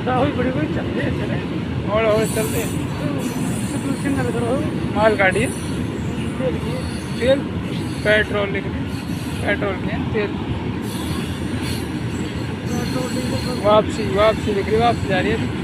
राहुल बड़ी बड़ी चलते हैं चले और चलते हैं। सिग्नल करो माल गाड़ी है, तेल की तेल पेट्रोल लिख रहे, पेट्रोल के तेल। पेट्रोल डीजल वापसी वापसी लिख रही, वापसी जा रही है।